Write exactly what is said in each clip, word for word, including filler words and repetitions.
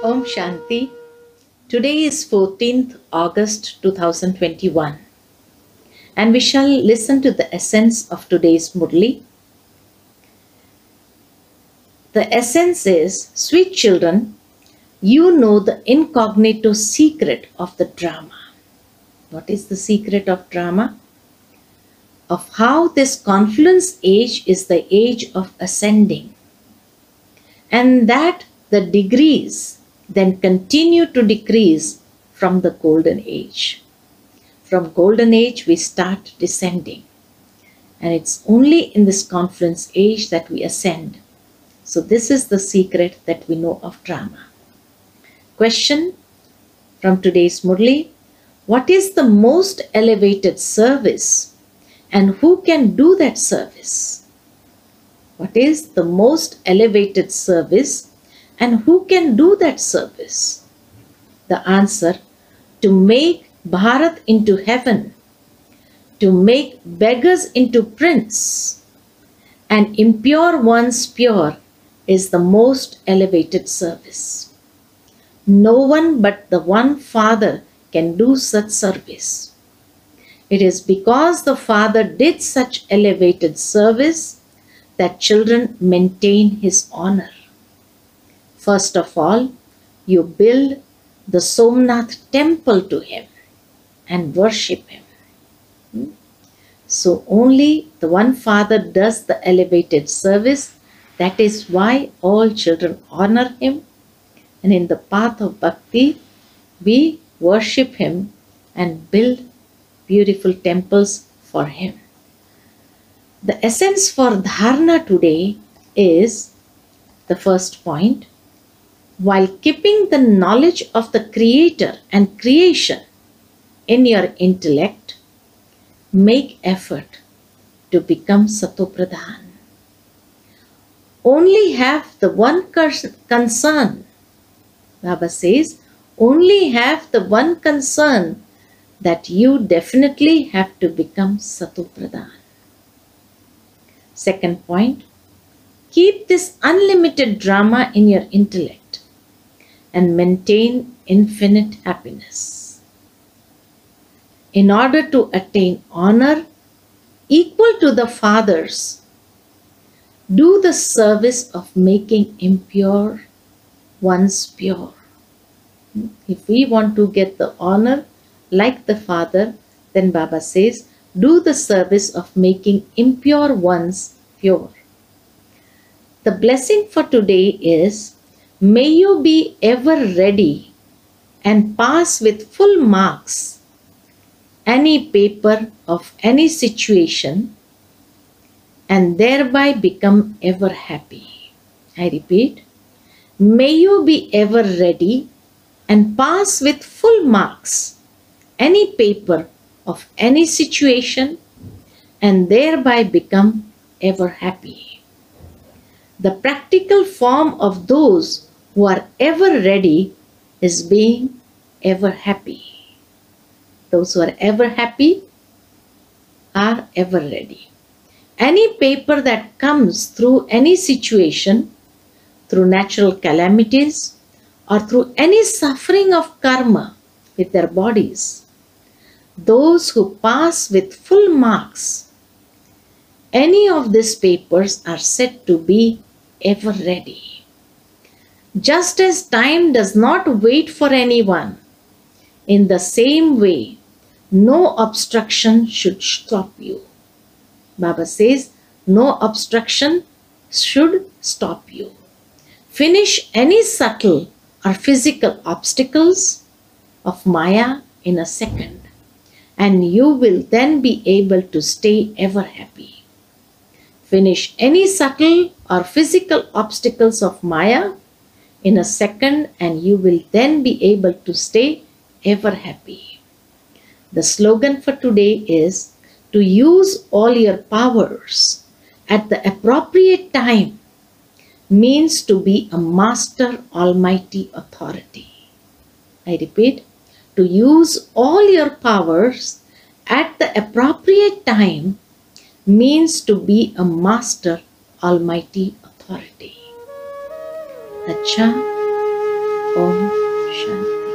Om Shanti. Today is fourteenth August two thousand twenty-one, and we shall listen to the essence of today's Murli. The essence is, sweet children, you know the incognito secret of the drama. What is the secret of drama? Of how this confluence age is the age of ascending, and that the degrees then continue to decrease from the golden age. From golden age we start descending, and it's only in this confluence age that we ascend. So this is the secret that we know of drama. Question from today's Murli: what is the most elevated service, and who can do that service? What is the most elevated service, and who can do that service? The answer: to make Bharat into heaven, to make beggars into prince, and impure ones pure is the most elevated service. No one but the one Father can do such service. It is because the Father did such elevated service that children maintain his honor. First of all, you build the Somnath temple to him and worship him. So only the one Father does the elevated service. That is why all children honor him, and in the path of bhakti we worship him and build beautiful temples for him. The essence for dharana today is the first point: while keeping the knowledge of the Creator and creation in your intellect, make effort to become Satopradhan. Only have the one concern, Baba says, only have the one concern that you definitely have to become Satopradhan. Second point: keep this unlimited drama in your intellect and maintain infinite happiness. In order to attain honor equal to the Father's, do the service of making impure ones pure. If we want to get the honor like the Father, then Baba says, do the service of making impure ones pure. The blessing for today is, may you be ever ready and pass with full marks any paper of any situation, and thereby become ever happy. I repeat, may you be ever ready and pass with full marks any paper of any situation, and thereby become ever happy. The practical form of those who are ever ready is being ever happy. Those who are ever happy are ever ready. Any paper that comes through any situation, through natural calamities, or through any suffering of karma with their bodies, those who pass with full marks, any of these papers are said to be ever ready. Just as time does not wait for anyone, in the same way, no obstruction should stop you. Baba says, no obstruction should stop you. Finish any subtle or physical obstacles of Maya in a second, and you will then be able to stay ever happy. Finish any subtle or physical obstacles of Maya in a second, and you will then be able to stay ever happy. The slogan for today is, to use all your powers at the appropriate time means to be a master almighty authority. I repeat, to use all your powers at the appropriate time means to be a master almighty authority. Acha, Om Shanti.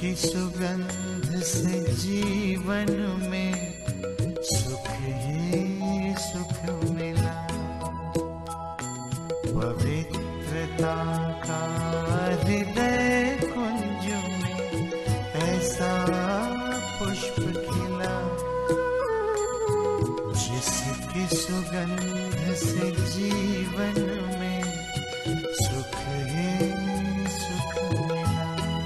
की सुगंध से जीवन में सुख ही सुख मिला। पवित्रता का हृदय कुंज में ऐसा पुष्प खिला, जिसकी सुगंध से जीवन में सुख ही सुख मिला।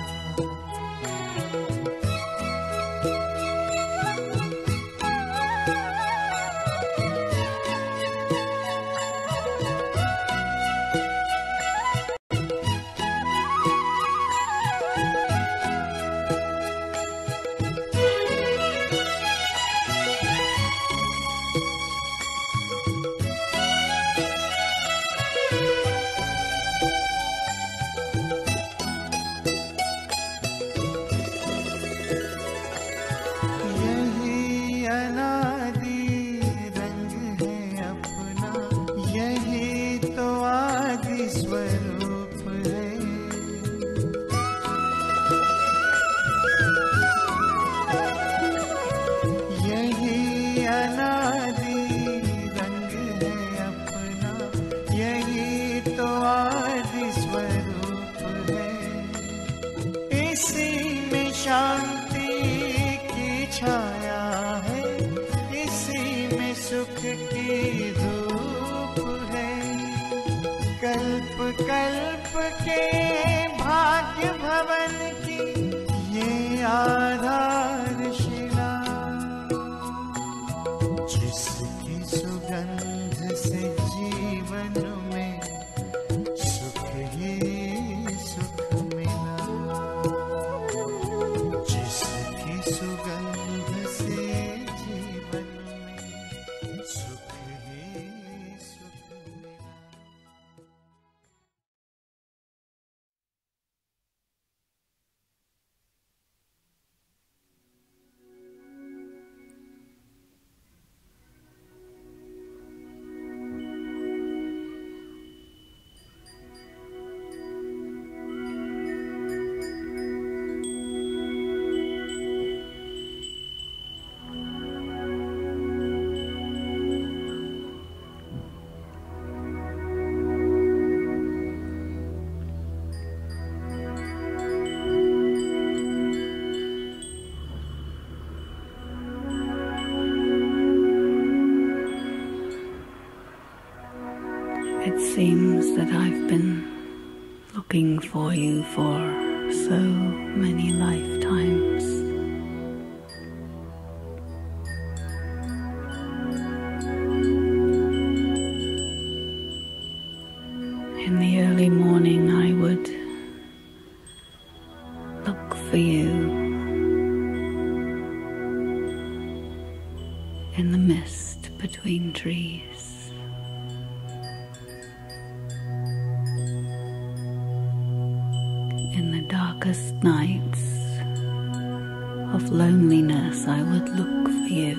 शांति की छाया है, इसी में सुख की धूप है। कल्प कल्प के भाग्य भवन की ये आधारशिला, जिसकी सुगंध से जीवन में सुख ही सुख मिला। सुगंध से जीवन में सुख ही सुख मिला। It seems that I've been looking for you for so many lifetimes. In the early morning I would look for you in the mist between trees. In the darkest nights of loneliness, I would look for you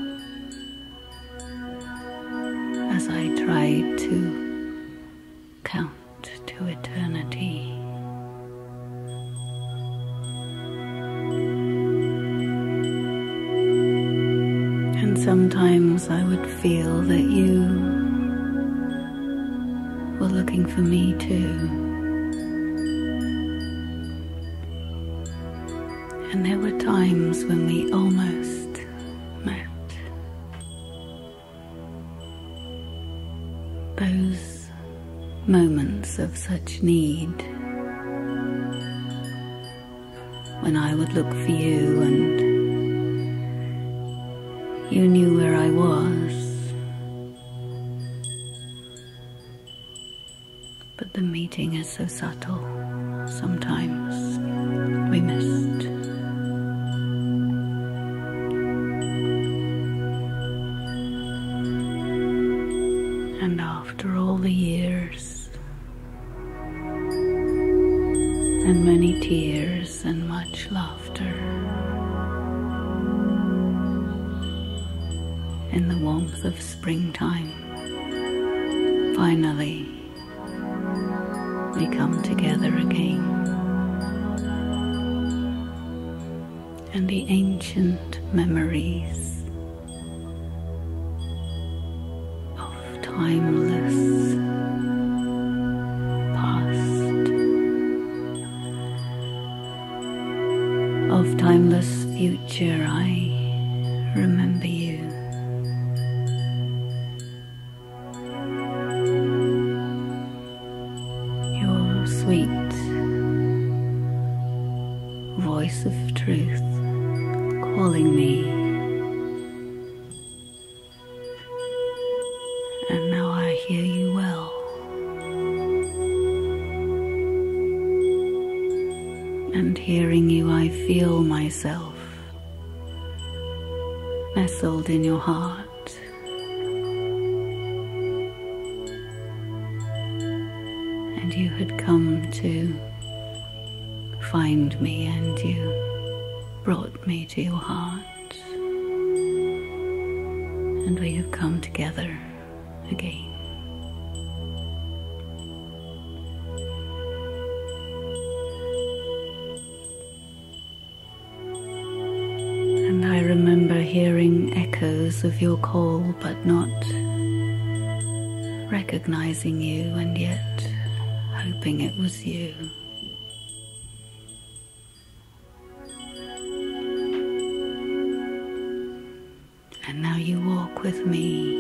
as I tried to count to eternity. And sometimes I would feel that you were looking for me too. And there were times when we almost met. Those moments of such need, when I would look for you and you knew where I was, but the meeting is so subtle, sometimes we missed. And after all the years, and many tears and much laughter, in the warmth of springtime, finally we come together again. and the ancient memories of timeless past, of timeless future. I remember you. Your sweet voice of truth calling me, and now I hear you well. And hearing you, I feel myself nestled in your heart. And you had come to find me, and you brought me to your heart, and we have come together again. And I remember hearing echoes of your call, but not recognizing you, and yet hoping it was you. And now you walk with me.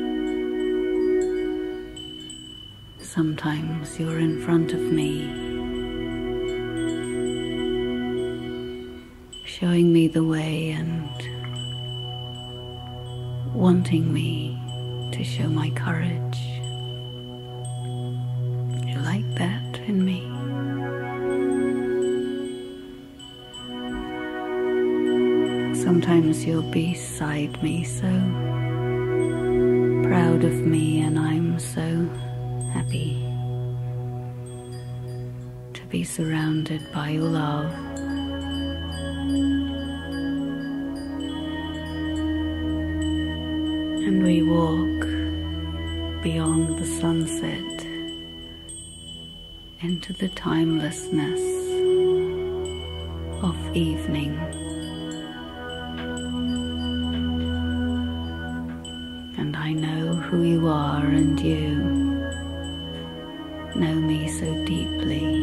Sometimes you're in front of me, showing me the way and wanting me to show my courage. You like that in me? Sometimes you're beside me, so proud of me, and I'm so happy to be surrounded by your love. And we walk beyond the sunset into the timelessness of evening. And I know who you are, and you know me so deeply.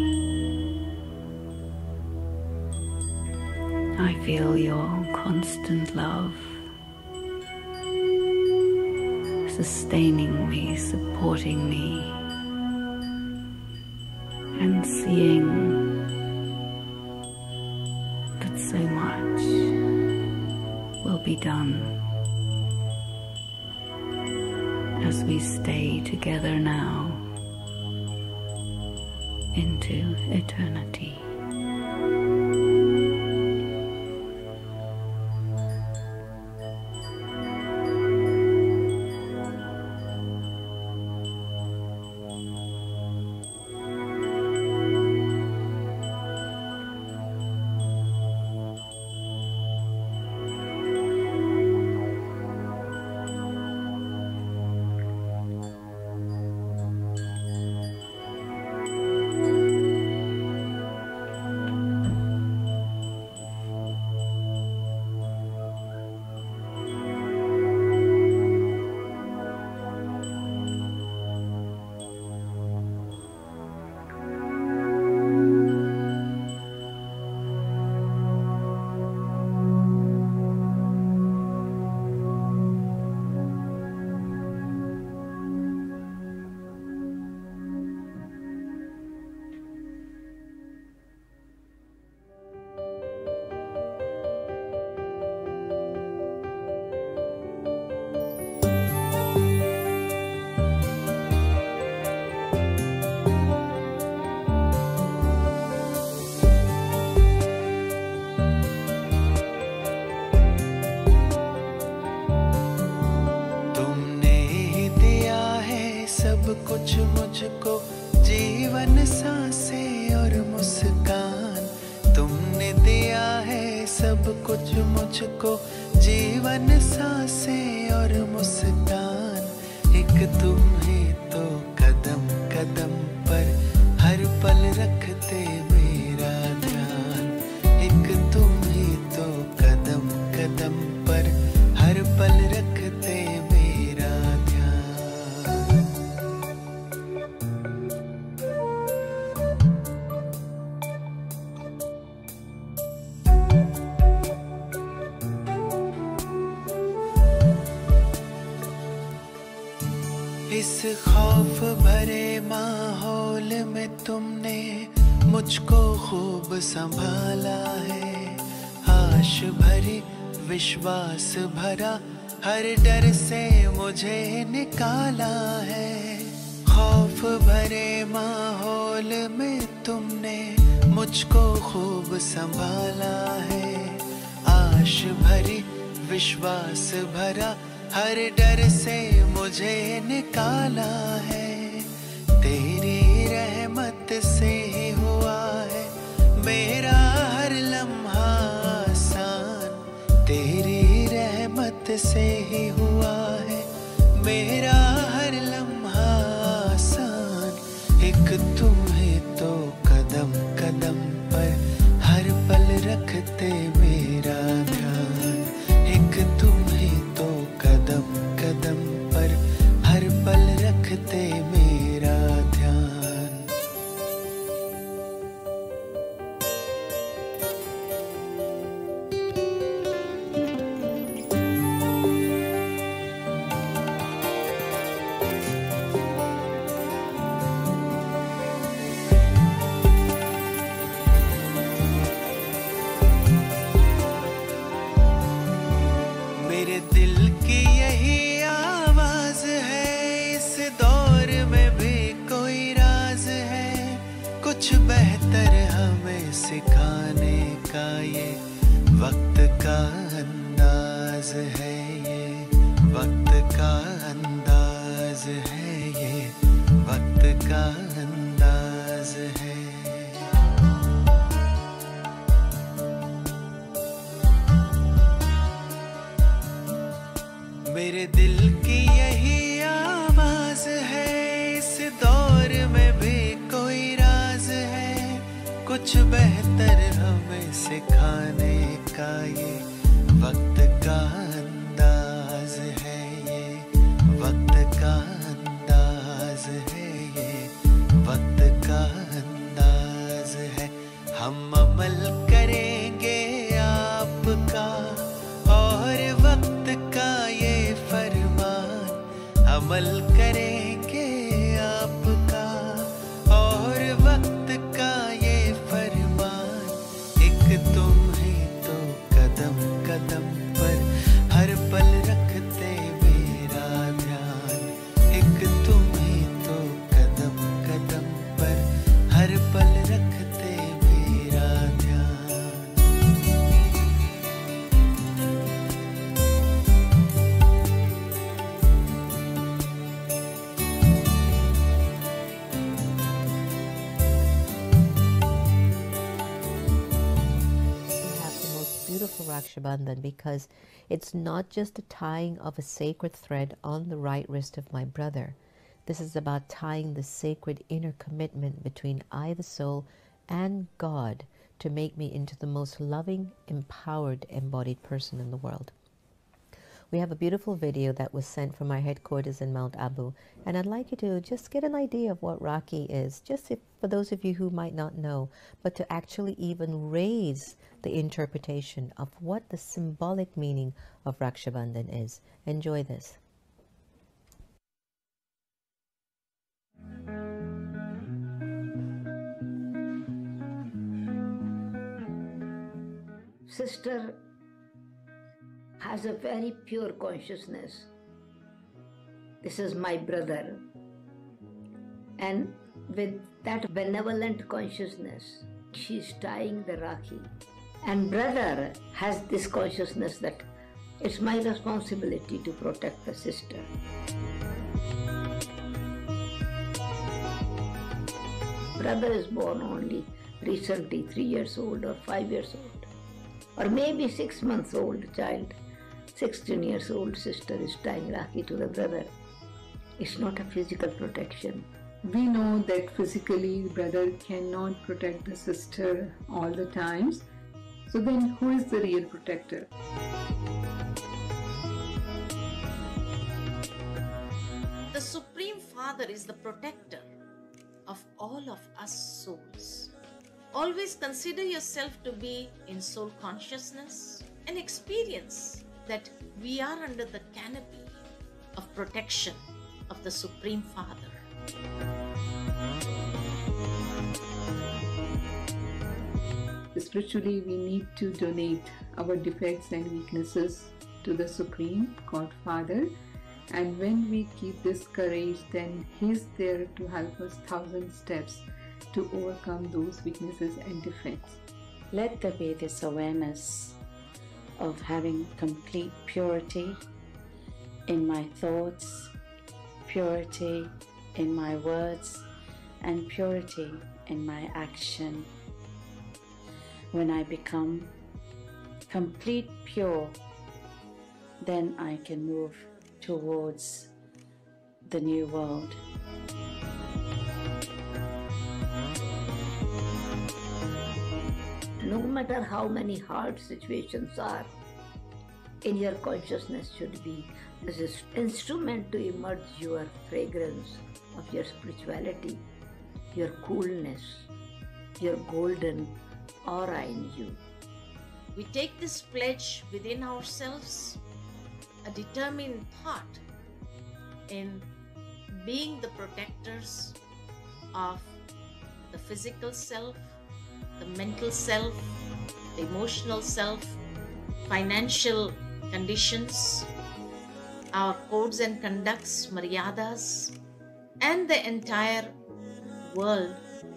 I feel your constant love, sustaining me, supporting me, and seeing that so much will be done as we stay together now into eternity. कुछ मुझको जीवन सांसें और मुस्कान, तुमने दिया है सब कुछ मुझको जीवन सांसें और मुस्कान। एक तुम ही तो कदम कदम पर हर पल रखते मेरा ध्यान, एक तुम ही तो इस खौफ भरे माहौल में तुमने मुझको खूब संभाला है। आश भरी विश्वास भरा हर डर से मुझे निकाला है। खौफ भरे माहौल में तुमने मुझको खूब संभाला है। आश भरी विश्वास भरा हर डर से मुझे निकाला है। तेरी रहमत से ही हुआ है मेरा हर लम्हा आसान। तेरी रहमत से ही हुआ है मेरा हर लम्हा आसान। एक तुम्हें तो कदम कदम पर हर पल रखते मेरा ध्यान। एक तुम्हें तो कदम कदम पर हर पल रखते मेरा ध्यान। मेरे दिल की यही आवाज है, इस दौर में भी कोई राज है। कुछ बेहतर हमें सिखाने का ये वक्त का अंदाज है। ये वक्त का अंदाज है, ये वक्त का अंदाज है। मेरे दिल की यही आवाज है, इस दौर में भी कोई राज है। कुछ बेहतर हमें सिखाने का ये वक्त का अंदाज है। ये वक्त का अंदाज है, ये वक्त का अंदाज है। हम अमल करेंगे आपका और वक्त का ये फरमान। अमल करेंगे आपका और वक्त का ये फरमान। एक तुम ही तो कदम कदम पर हर पल रखते मेरा ध्यान। एक तुम ही तो कदम कदम पर हर पल रखते मेरा ध्यान। Beautiful Raksha Bandhan, because it's not just the tying of a sacred thread on the right wrist of my brother. This is about tying the sacred inner commitment between I, the soul, and God to make me into the most loving, empowered, embodied person in the world. We have a beautiful video that was sent from our headquarters in Mount Abu, and I'd like you to just get an idea of what Rakhi is, just if, for those of you who might not know, but to actually even raise the interpretation of what the symbolic meaning of Raksha Bandhan is. Enjoy this. Sister has a very pure consciousness. This is my brother. And with that benevolent consciousness, she is tying the Rakhi. And brother has this consciousness that it's my responsibility to protect the sister. Brother is born only recently, three years old or five years old, or maybe six months old child. sixteen years old sister is tying Rakhi to the brother. It's not a physical protection. We know that physically brother cannot protect the sister all the times. So then who is the real protector? The Supreme Father is the protector of all of us souls. Always consider yourself to be in soul consciousness and experience that we are under the canopy of protection of the Supreme Father. Spiritually, we need to donate our defects and weaknesses to the Supreme God Father. And when we keep this courage, then He's there to help us thousand steps to overcome those weaknesses and defects. Let there be this awareness of having complete purity in my thoughts, purity in my words, and purity in my action. When I become complete pure, then I can move towards the new world. No matter how many hard situations are, in your consciousness should be this instrument to emerge your fragrance of your spirituality, your coolness, your golden aura in you. We take this pledge within ourselves, a determined thought in being the protectors of the physical self, the mental self, the emotional self, financial conditions, our codes and conducts, maryadas, and the entire world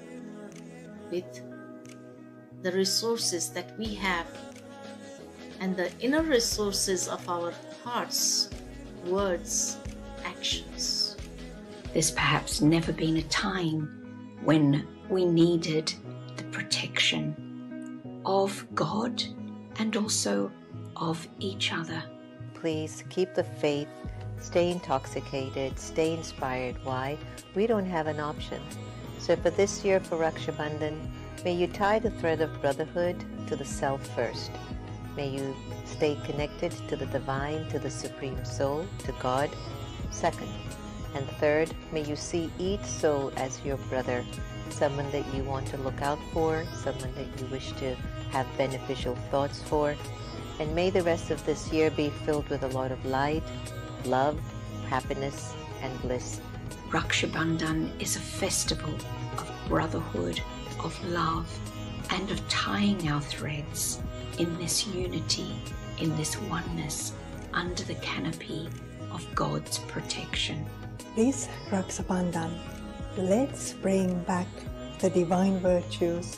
with the resources that we have and the inner resources of our thoughts, words, actions. There's perhaps never been a time when we needed the protection of God and also of each other. Please keep the faith, stay intoxicated, stay inspired. Why? We don't have an option. So for this year, for Raksha Bandhan, may you tie the thread of brotherhood to the self first. May you stay connected to the divine, to the Supreme Soul, to God, second. And third, may you see each soul as your brother, someone that you want to look out for, someone that you wish to have beneficial thoughts for. And may the rest of this year be filled with a lot of light, love, happiness, and bliss. Raksha Bandhan is a festival of brotherhood, of love, and of tying our threads in this unity, in this oneness, under the canopy of God's protection. This Raksha Bandhan, let's bring back the divine virtues.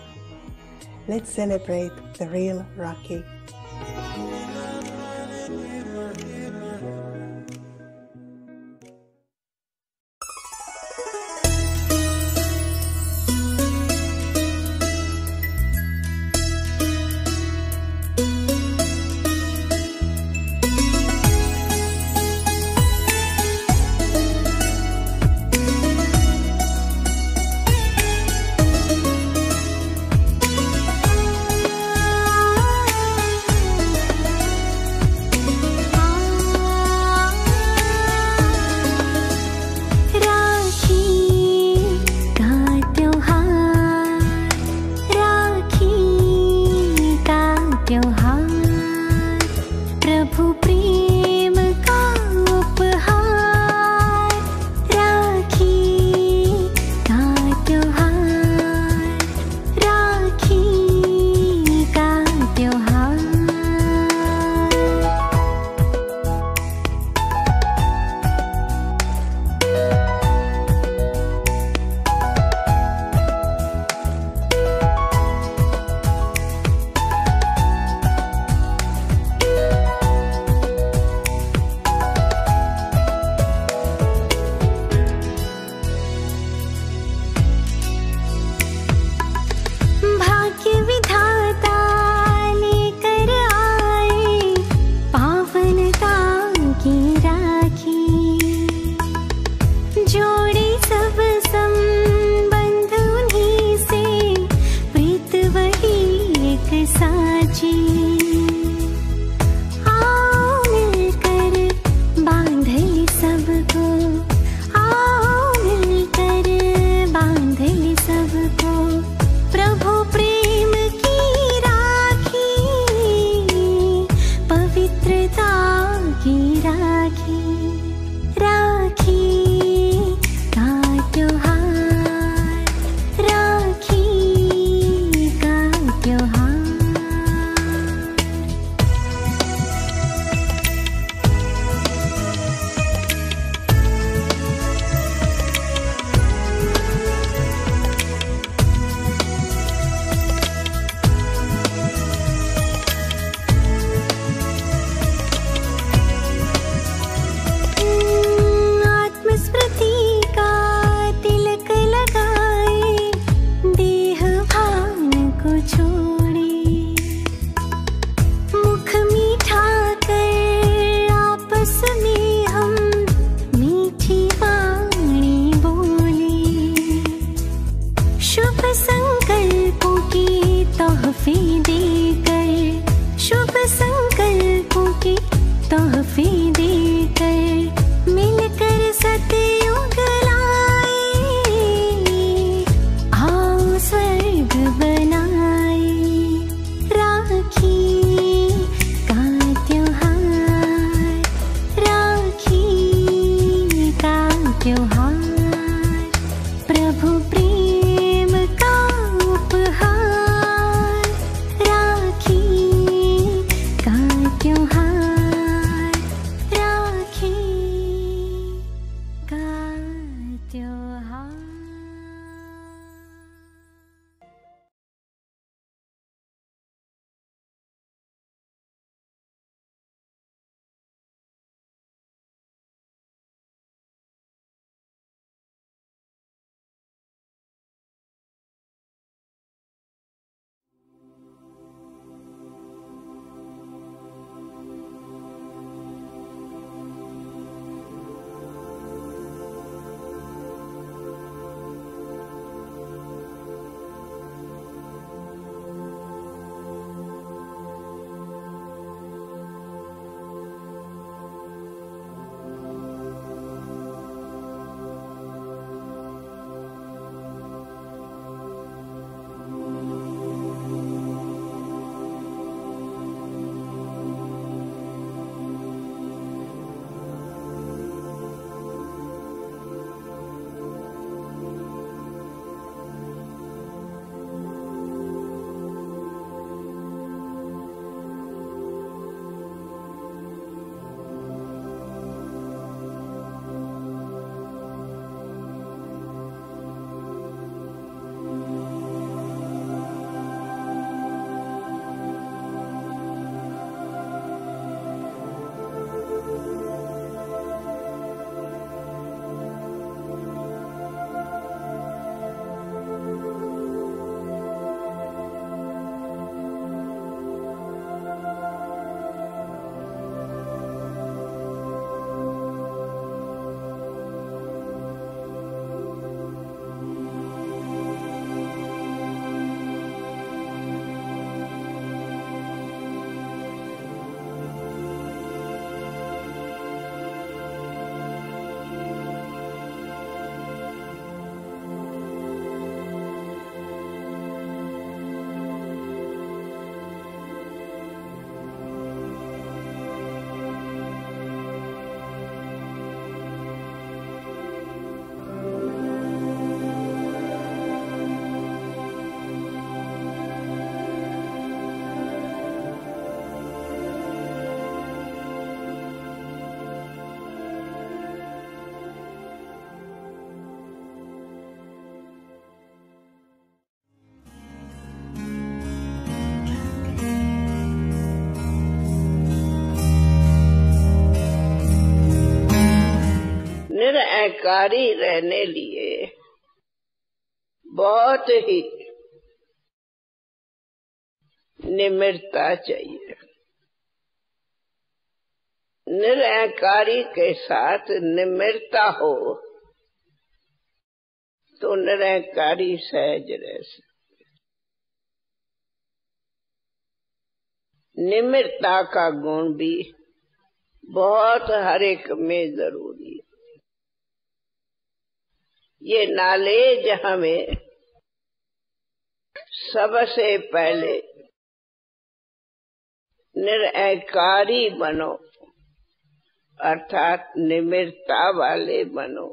Let's celebrate the real Rakhi. जोड़ी, मुख मीठा कर आपस में हम मीठी वाणी बोले, शुभ संकल्पों की तोहफे देकर, शुभ संकल्पों की तोहफे देकर मिलकर सतयुग लाए, आओ स्वर्ग बनाए। राखी का त्योहार, राखी का त्योहार, प्रभु प्रेम का उपहार, राखी का त्योहार, राखी का त्योहार। निरअहकारी रहने लिए बहुत ही निम्रता चाहिए। निरअहकारी के साथ निम्रता हो तो निरअहकारी सहज रह सकते। निम्रता का गुण भी बहुत हर एक में जरूरी है। ये नॉलेज हमें सबसे पहले निरअहकारी बनो, अर्थात निम्रता वाले बनो,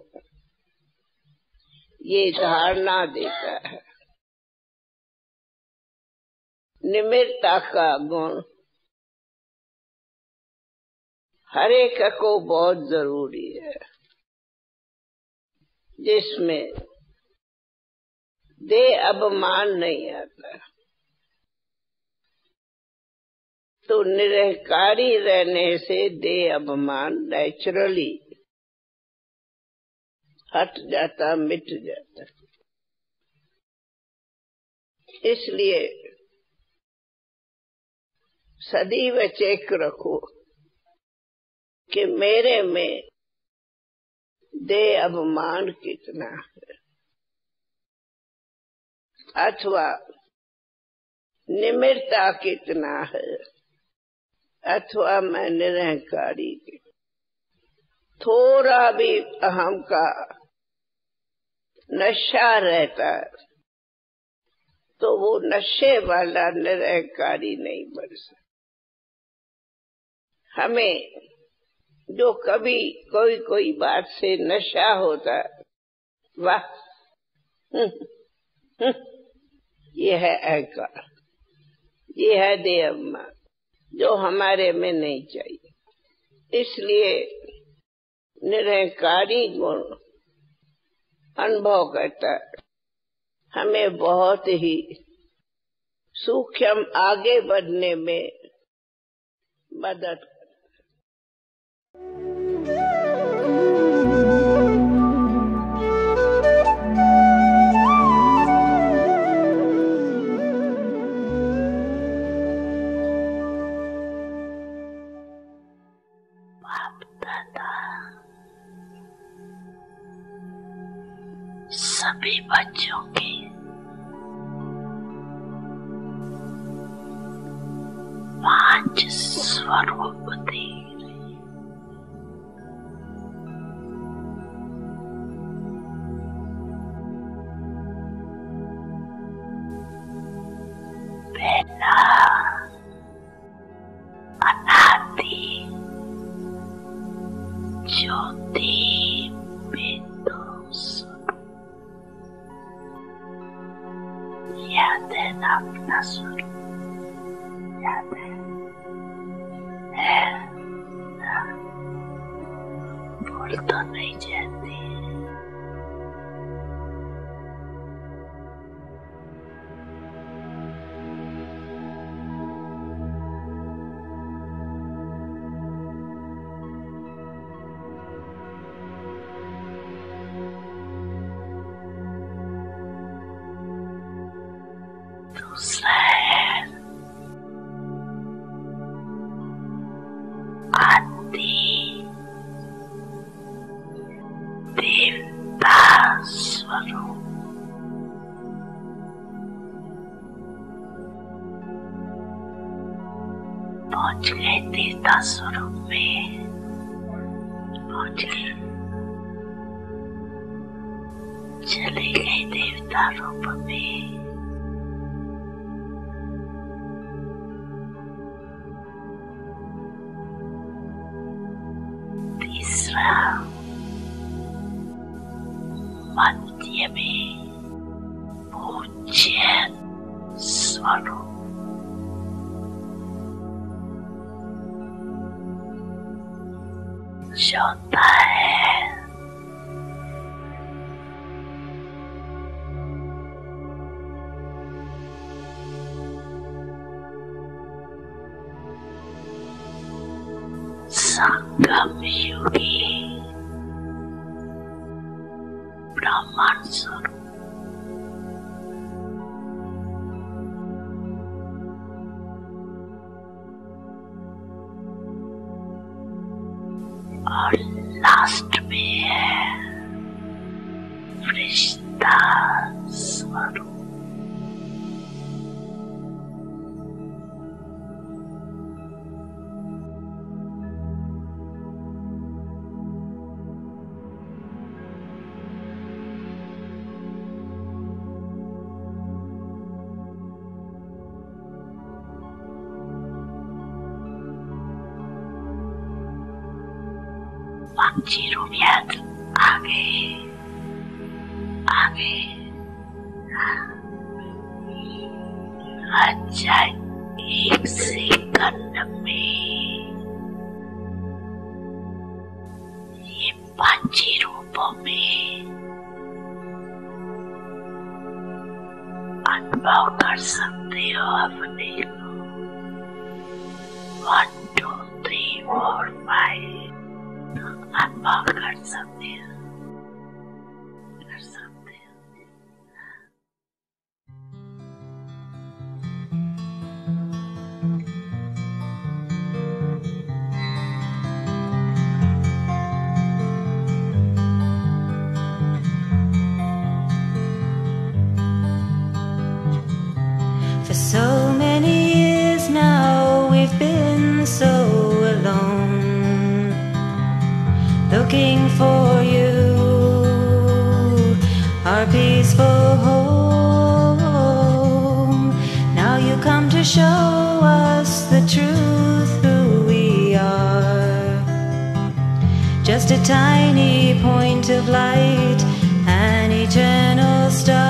ये धारणा देता है। निम्रता का गुण हर एक को बहुत जरूरी है, जिसमें देह अभिमान नहीं आता। तो निरअहकारी रहने से देह अभिमान नेचुरली हट जाता, मिट जाता। इसलिए सदैव चेक रखो कि मेरे में देह अभिमान कितना है, अथवा निमिरता कितना है, अथवा मैं निरहंकारी। थोड़ा भी अहम का नशा रहता है तो वो नशे वाला निरहंकारी नहीं बन सकता। हमें जो कभी कोई कोई बात से नशा होता है, वाह ये है अहंकार, ये है देह अभिमान, जो हमारे में नहीं चाहिए। इसलिए निरहंकारी गुण अनुभव करता है, हमें बहुत ही सूक्ष्म आगे बढ़ने में मदद। सभी बच्चों की पांच स्वरूप दे रही, पहला अनादि ज्योति बिंदु याद है ना अपना स्वरूप, याद है, है ना? भूल तो नहीं जाती। दूसरा है आदि देवता स्वरूप, पहुंच गए देवता स्वरूप में, पहुंच गए, चले गए देवता रूप में। तीसरा मध्य में पूज्य स्वरूप, चौथा है संगम युगी ब्रह्मांड स्वरूप, और लास्ट में है फरिश्ता स्वरूप। पांची रूपियात आगे आगे अच्छा एक सेकंड में ये पांची रूपों में अनुभव कर सकते हो अपने को। One two three four five अनुभव कर सकते हैं, कर सकते हैं। looking for you, our peaceful home. Now you come to show us the truth, who we are. Just a tiny point of light, an eternal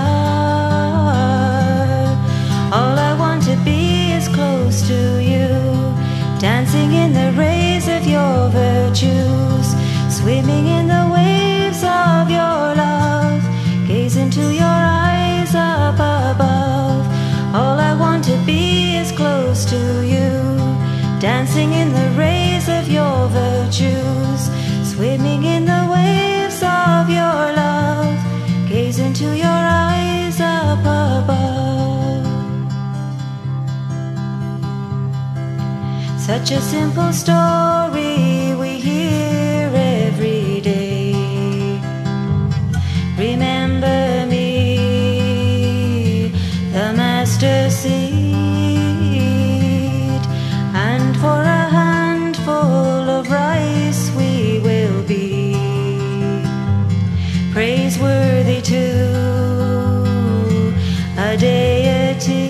star. All I want to be is close to you, dancing in the rays of your virtues, swimming in the waves of your love, gaze into your eyes up above. All I want to be is close to you, dancing in the rays of your virtues, swimming in the waves of your love, gaze into your eyes up above. Such a simple story we hear every day. Remember me, the master seed, and for a handful of rice we will be praiseworthy to a deity.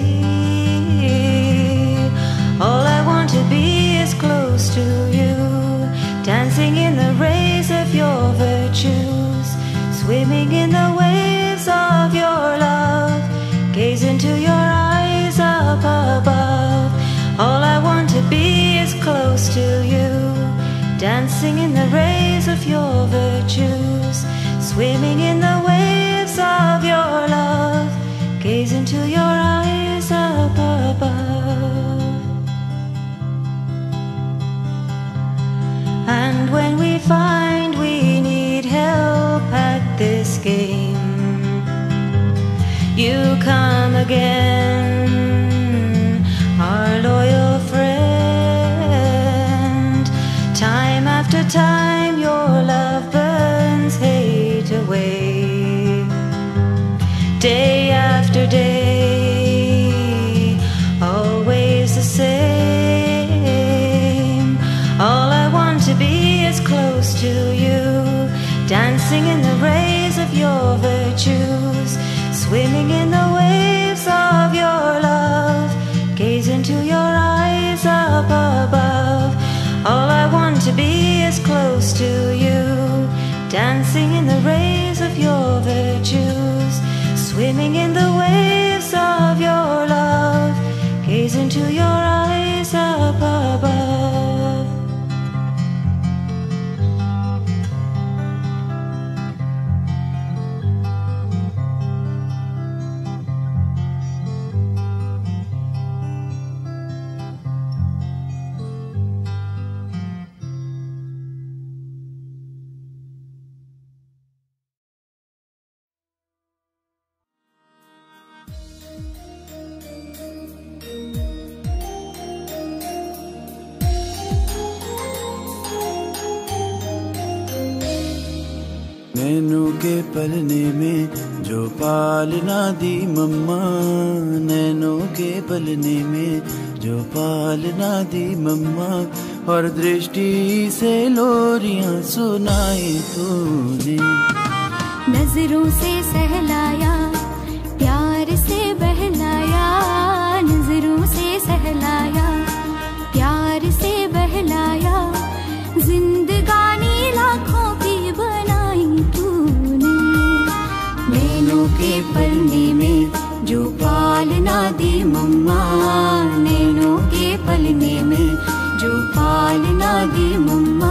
All I want to be is close to you, dancing in the rays of your virtues, swimming in the waves of your love, gaze into your eyes up above. All I want to be is close to you, dancing in the rays of your virtues, swimming in the waves of your love, gaze into your eyes up above. And when we find we need help at this game, you come again, our loyal friend. Time after time your love burns hate away. Day after day, always the same. All I want to be is close to you, dancing in the rays of your virtues, swimming in the waves of your love, gaze into your eyes up above. All I want to be is close to you, dancing in the rays of your virtues, swimming in the waves of your love, gaze into your eyes up above. नैनों के पलने में जो पालना दी मम्मा, नैनों के पलने में जो पालना दी मम्मा, और दृष्टि से लोरियां सुनाई तूने। नजरों से सहलाया, प्यार से बहलाया, नजरों से सहलाया, प्यार से बहलाया, जिंदगानी लाखों की बनाई तूने। नैनों के पलने में जो पालना दी मम्मा, नैनों के पलने में जो पालना दी मम्मा।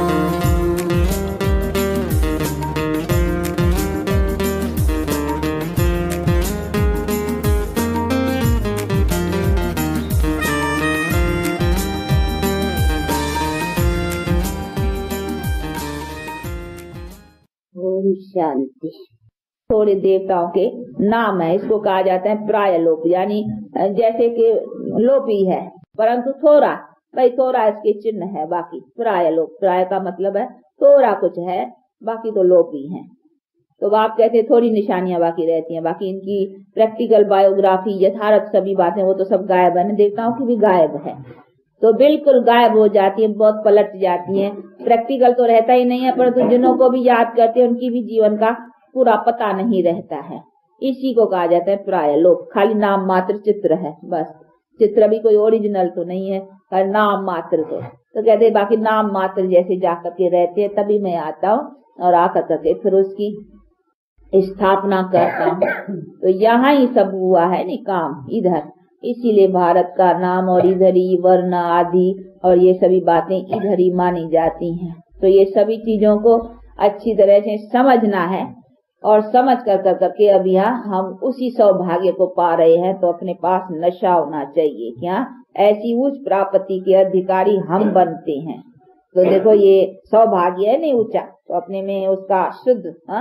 शांति। थोड़े देवताओं के नाम है, इसको कहा जाता है प्रायलोप, यानी जैसे कि लोपी है परंतु थोड़ा, भाई थोड़ा इसके चिन्ह है, बाकी प्रायलोप, प्राय का मतलब है थोड़ा कुछ है, बाकी तो लोपी है। तो आप कहते थोड़ी निशानियां बाकी रहती हैं, बाकी इनकी प्रैक्टिकल बायोग्राफी यथार्थ सभी बातें वो तो सब गायब है, देवताओं की भी गायब है। तो बिल्कुल गायब हो जाती है, बहुत पलट जाती है। प्रैक्टिकल तो रहता ही नहीं है, परंतु जिन्हों को भी याद करते हैं उनकी भी जीवन का पूरा पता नहीं रहता है। इसी को कहा जाता है प्राय लोप। खाली नाम मात्र चित्र है, बस चित्र भी कोई ओरिजिनल तो नहीं है, पर नाम मात्र तो तो कहते हैं बाकी नाम मात्र जैसे जाकर के रहते हैं, तभी मैं आता हूँ और आकर करके फिर उसकी स्थापना करता हूँ। तो यहाँ ही सब हुआ है नहीं काम इधर, इसीलिए भारत का नाम और इधर ही वर्ण आदि और ये सभी बातें इधर ही मानी जाती हैं। तो ये सभी चीजों को अच्छी तरह से समझना है और समझ कर कर करके अब यहाँ हम उसी सौभाग्य को पा रहे हैं। तो अपने पास नशा होना चाहिए, क्या ऐसी उच्च प्राप्ति के अधिकारी हम बनते हैं। तो देखो ये सौभाग्य है नहीं ऊंचा, तो अपने में उसका शुद्ध हाँ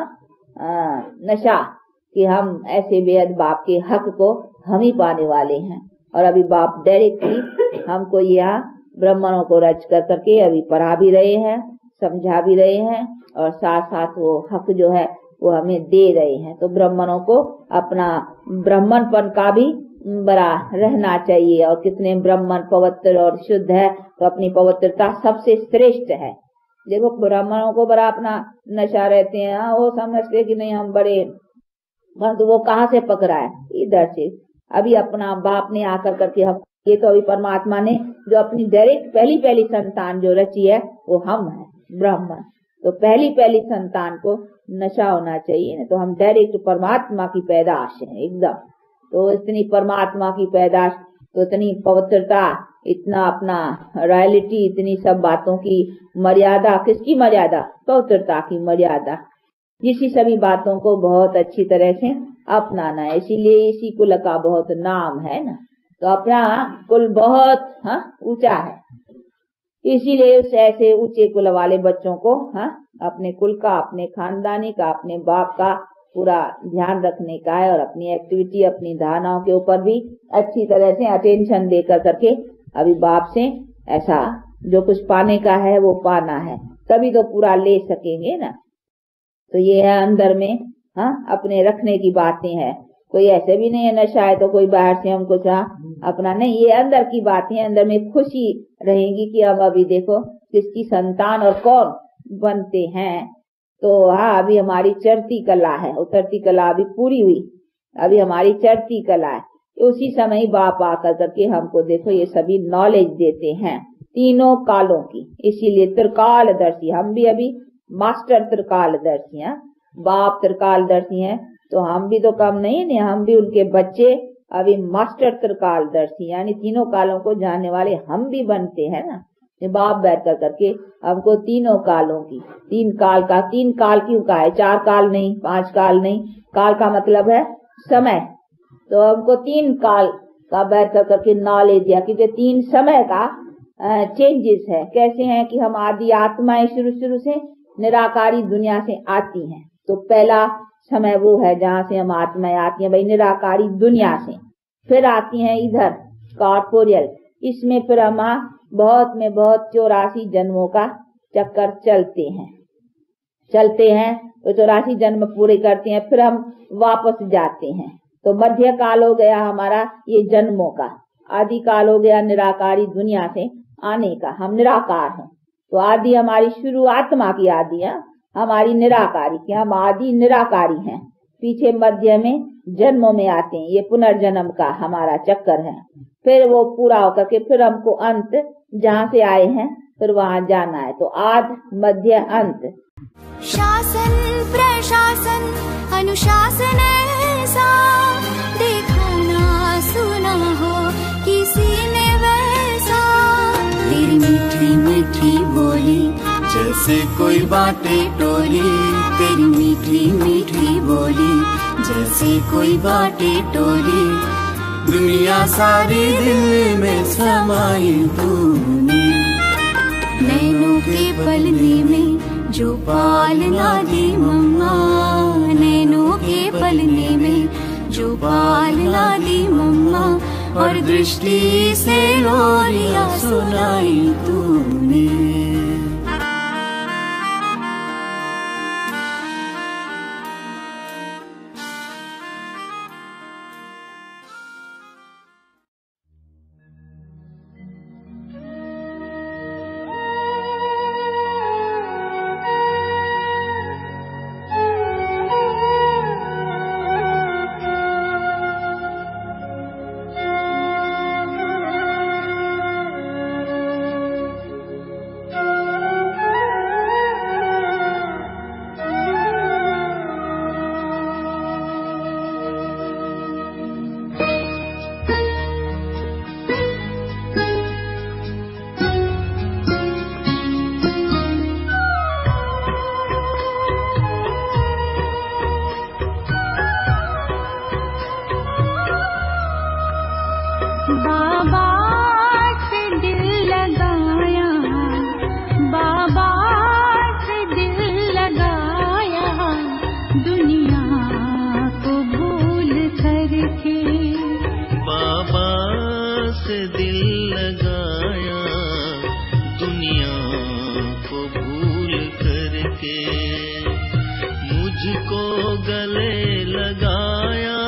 नशा कि हम ऐसे बेहद बाप के हक को हम ही पाने वाले हैं। और अभी बाप डायरेक्टली हमको यहाँ ब्राह्मणों को रच कर करके अभी पढ़ा भी रहे हैं, समझा भी रहे हैं और साथ साथ वो हक जो है वो हमें दे रहे हैं। तो ब्राह्मणों को अपना ब्राह्मणपन का भी बड़ा रहना चाहिए। और कितने ब्राह्मण पवित्र और शुद्ध है, तो अपनी पवित्रता सबसे श्रेष्ठ है। देखो ब्राह्मणों को बड़ा अपना नशा रहते हैं, वो समझते कि नहीं हम बड़े, परंतु वो कहाँ से पकड़ा है? इधर से। अभी अपना बाप ने आकर करके हम, ये तो अभी परमात्मा ने जो अपनी डायरेक्ट पहली पहली संतान जो रची है वो हम है ब्राह्मण। तो पहली पहली संतान को नशा होना चाहिए, तो हम डायरेक्ट परमात्मा की पैदाश है एकदम। तो इतनी परमात्मा की पैदाश, तो इतनी पवित्रता, इतना अपना रॉयल्टी, इतनी सब बातों की मर्यादा, किसकी मर्यादा? पवित्रता की मर्यादा। इसी सभी बातों को बहुत अच्छी तरह से अपनाना है। इसीलिए इसी कुल का बहुत नाम है ना, तो अपना कुल बहुत हाँ ऊंचा है। इसीलिए उस ऐसे ऊंचे कुल वाले बच्चों को हाँ अपने कुल का, अपने खानदानी का, अपने बाप का पूरा ध्यान रखने का है। और अपनी एक्टिविटी, अपनी धारणाओं के ऊपर भी अच्छी तरह से अटेंशन देकर करके अभी बाप से ऐसा जो कुछ पाने का है वो पाना है, तभी तो पूरा ले सकेंगे ना। तो ये है अंदर में हाँ अपने रखने की बातें हैं। कोई ऐसे भी नहीं है नशा है तो कोई बाहर से हम कुछ अपना नहीं, ये अंदर की बातें हैं। अंदर में खुशी रहेगी कि अब अभी देखो किसकी संतान और कौन बनते हैं। तो हाँ अभी हमारी चढ़ती कला है, उतरती कला अभी पूरी हुई, अभी हमारी चढ़ती कला है। उसी समय बाप आकर करके हमको देखो ये सभी नॉलेज देते हैं तीनों कालों की। इसीलिए त्रिकालदर्शी, हम भी अभी मास्टर त्रिकालदर्शी हैं। बाप त्रिकालदर्शी हैं तो हम भी तो कम नहीं है, हम भी उनके बच्चे अभी मास्टर त्रिकालदर्शी, यानी तीनों कालों को जानने वाले हम भी बनते हैं ना। बाप बैठ कर करके हमको तीनों कालों की, तीन काल का, तीन काल क्यों का है? चार काल नहीं, पांच काल नहीं, काल का मतलब है समय। तो हमको तीन काल का बैठ कर करके नॉलेज दिया, क्योंकि तीन समय का चेंजेस है। कैसे हैं कि हम आदि आत्माएं शुरू शुरू से निराकारी दुनिया से आती हैं। तो पहला समय वो है जहाँ से हम आत्माएं आती हैं भाई निराकारी दुनिया से, फिर आती हैं इधर कॉर्पोरियल, इसमें फिर हम बहुत में बहुत चौरासी जन्मों का चक्कर चलते हैं चलते हैं तो चौरासी जन्म पूरे करते हैं, फिर हम वापस जाते हैं। तो मध्य काल हो गया हमारा ये जन्मों का, आदि काल हो गया निराकारी दुनिया से आने का, हम निराकार हैं। तो आदि हमारी शुरू आत्मा की आदि है, हमारी निराकारी की, हम आदि निराकारी हैं। पीछे मध्य में जन्मों में आते हैं, ये पुनर्जन्म का हमारा चक्कर है। फिर वो पूरा होकर के फिर हमको अंत जहाँ से आए हैं फिर वहाँ जाना है। तो आद मध्य अंत। शासन प्रशासन अनुशासन ऐसा देखा ना सुना हो किसी ने वैसा। तेरी मीठी मीठी बोली जैसे कोई बाटे टोली, तेरी मीठी मीठी बोली जैसे कोई बाटे टोली। दुनिया सारी दिल में समाई तूने, नैनों के पलने में जो पालना दी मम्मा, नैनों के पलने में जो पालना दी मम्मा। और दृष्टि से लोरियां सुनाई तूने। लगाया दुनिया को भूल करके, मुझको गले लगाया,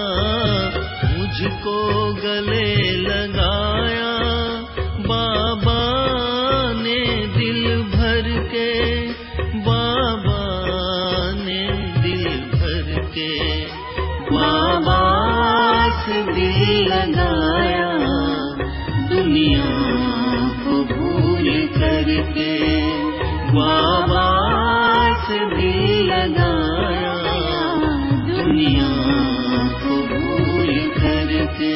मुझको गले लगाया बाबा ने दिल भर के, बाबा ने दिल भर के, बाबा से दिल लगाया दुनिया को भूल करके, बाबा से दिल लगाया दुनिया को भूल करके।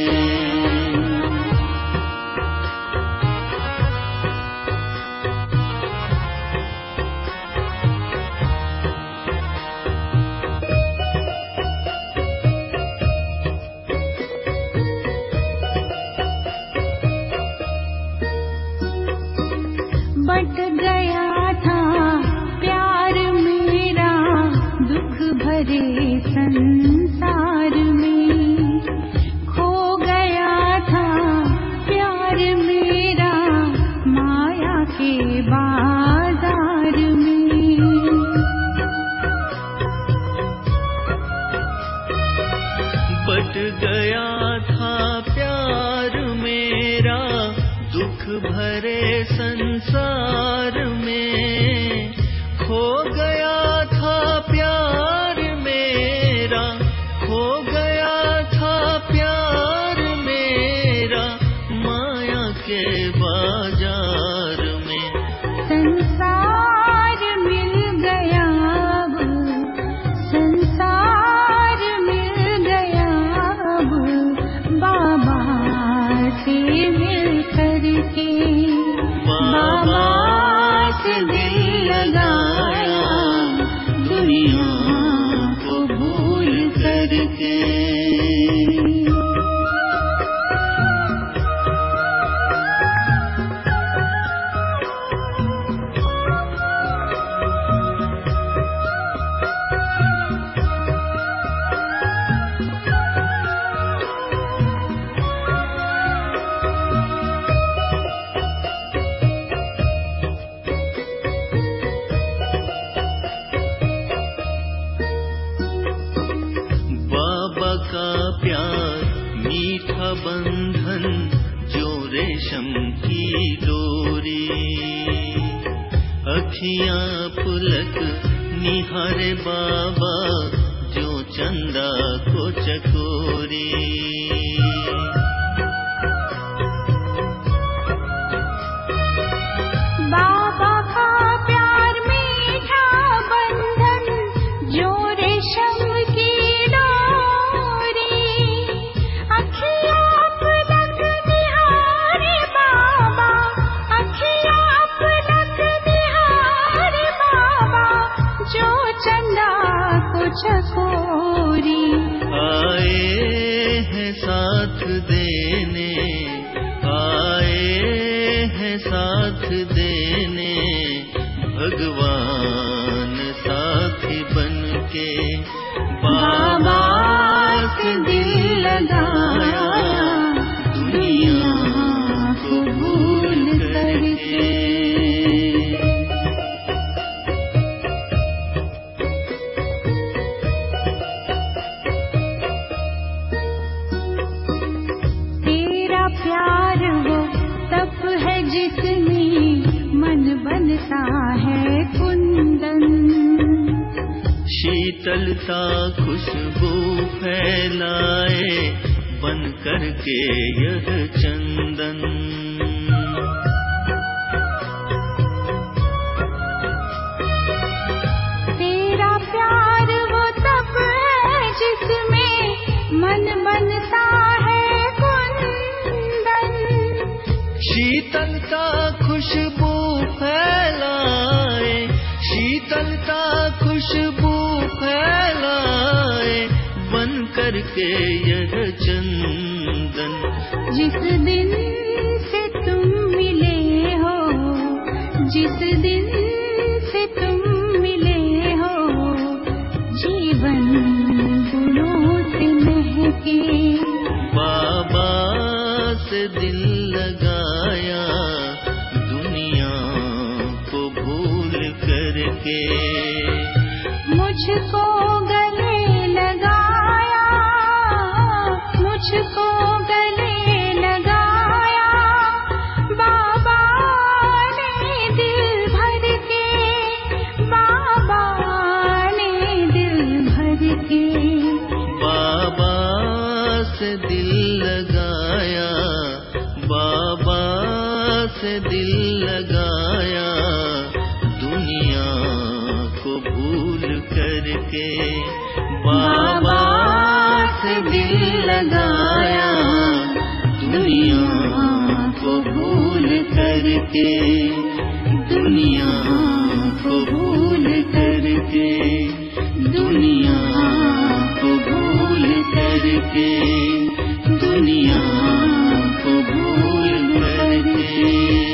बट गया था प्यार मेरा दुख भरे संसार में, खो गया था प्यार मेरा माया के बाजार में। बट गया था प्यार मेरा दुख भरे संसार में, खो गया था प्यार मेरा, खो गया था प्यार मेरा माया के बाजार में। संसार मिल गया अब, संसार मिल गया अब बाबा से मिल करके, बाबा से दिल लगाया दुनिया को भूल करके। बाबा का प्यार मीठा बंधन जो रेशम की डोरी, अखियां पुलक निहारे बाबा जो चंदा को चकोरी। बाबा का प्यार मीठा बंधन जो रेशम की डोरी, अखियां पलक निहारे बाबा, अखियां पलक निहारे बाबा जो चंदा को चकोरी। आए हैं साथ देने, आए हैं साथ देने भगवान साथी बनके, बाबा से दिल लगाया दुनिया को भूल करके। तेरा प्यार वो तप है जिसमें मन बनता है कुंदन, शीतलता खुशबू फैलाए बन करके यह चंदन। तेरा प्यार वो तप है जिसमें मन बनता है कुंदन, शीतलता खुशबू फैलाए, शीतलता खुशबू फैलाए बन करके यह चंदन। जिस दिन से तुम मिले हो, जिस दिन से तुम मिले हो, जीवन गुणों से महके, बाबा से दिल लगा लगाया दुनिया को भूल करके। मुझको गले लगाया, मुझको गले लगाया बाबा ने दिल भर के, बाबा ने दिल भर के। बाबा से दिल लगाया, बाबा से दिल लगाया दुनिया को भूल करके। बाबा से दिल लगाया दुनिया को भूल करके, दुनिया को भूल करके, दुनिया को भूल करके, दुनिया को भूल करके।